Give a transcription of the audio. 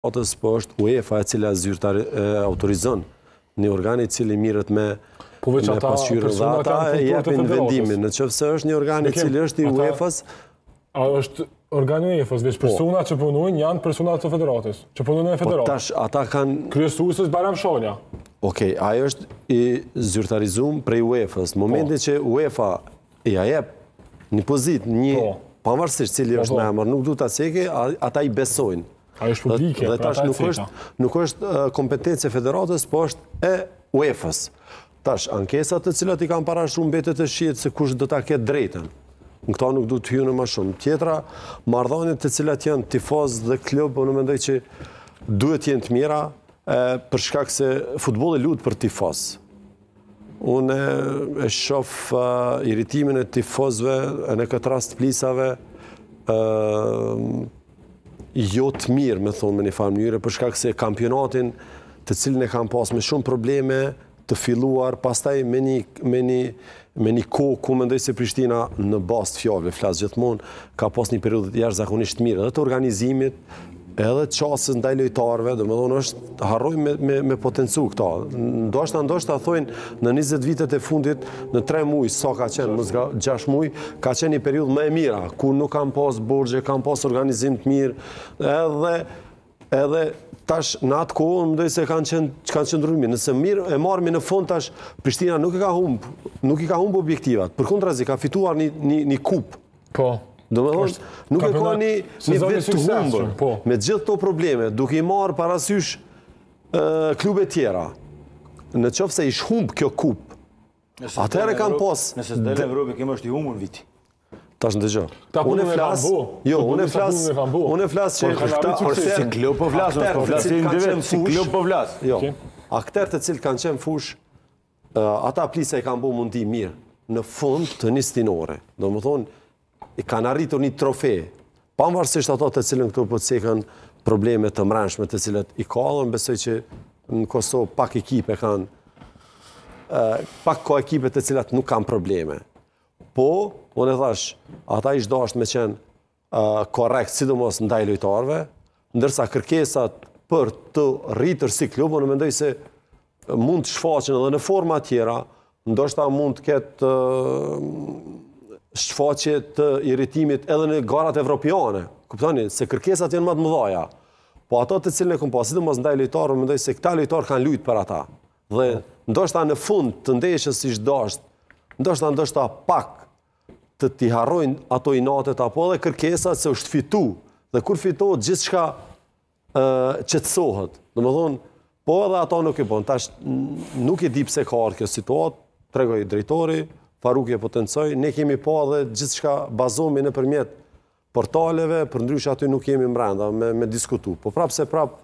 Po është UEFA e cila autorizon një organ i cili mirët me pasqyrën dhe ata e jepin vendimin. Në qoftë se është një organ i cili është i UEFA-s. A është organi i UEFA-s, veç persona që punojnë janë persona të federatës, që punojnë në federatë. Tash ata kanë kryesuesës Bajram Shanja. Okej, ai është i zyrtarizuar prej UEFA-s. Në momentin që UEFA ja jep një pozitë, një pavarësisht cili është në emër, nuk duhet ta cekë, ata i besojnë. Ajo është publike. Dhe tash nuk është kompetencë e federatës, po është e UEFA-s. Tash, ankesat të cilat i kanë parashur mbetet të shihet se kush do ta ketë drejtën. Në këta nuk du të hyjnë më shumë. Tjetra, marrëdhëniet të cilat janë tifoz dhe klub, unë mendoj që duhet jenë të mira, për shkak se futbolli luhet për tifoz. Unë e shoh irritimin e tifozëve, në këtë rast plisave, jo të mirë, me thonë me një farë mënyrë, për shkak se kampionatin të cilin e kanë pas me shumë probleme të filluar, pastaj me një kohë ku mendoj se Prishtina në bazë të fjalëve flas gjithmonë, ka pas një periudhë jashtëzakonisht të mirë, edhe të organizimit, edhe të qasës ndaj lojtarëve, domethënë është harrojmë me potencu këta. Ndoshta thojnë në 20 vitet e fundit, në 3 muaj, sa ka qenë, mos 6 muaj, ka qenë një periudhë më e mira, ku nuk kanë pas borxhe, kanë pas organizim të mirë, edhe tash në atë kohë mendoj se kanë qenë mirë. Nëse mirë e marrëmi në fund tash Prishtina nuk i ka humb objektivat. Përkundrazi ka fituar një kupë. Po. Domethënë nuk e ka një vit të humbur. Me gjithë këto probleme, duke i marrë parasysh klube tjera. Në qoftë se ish humb kjo kupë. Atëherë kanë pas. Nëse s'del Evropë kemë është i humbur viti. Tash ndëgjoj. Unë flas që si klub po flas, po flasin individ, si klub po flas. Jo. Aktorët të cilët kanë qenë fush, ata plisa i kanë bërë mundi mirë në fund të nistinore. Domethënë i kanë arritur një trofe. Pavarësisht ato të cilën këtu po cekën probleme të mbrëmshme të cilat i kanë, besoj që në Kosovë pak ekipe kanë pak ka ekipe të cilat nuk kanë probleme. Po, unë e thash, ata ish dashur me qenë korrekt, sidomos ndaj lojtarëve, ndërsa kërkesat për të rritur si klub, unë mendoj se mund të shfaqen edhe në forma tjera, ndoshta mund të ketë shfaqje të irritimit edhe në garat evropiane. Kuptoni, se kërkesat janë më të mëdha. Po ato të cilën e kanë pas, sidomos ndaj lojtarëve, mendoj se këta lojtarë kanë luajtur për ata. Dhe ndoshta në fund të ndeshjes ish dashur, ndoshta pak të t'i harrojnë ato inatet apo edhe kërkesat se është fitu. Dhe kur fitohet gjithçka qetësohet. Domethënë, po edhe ato nuk e bën. Tash nuk e di pse ka ardhur kjo situatë, tregoi drejtori, Faruki e potencoi, ne kemi pa edhe gjithçka bazohemi nëpërmjet portaleve, përndryshe aty nuk jemi brenda me diskutu. Po prapse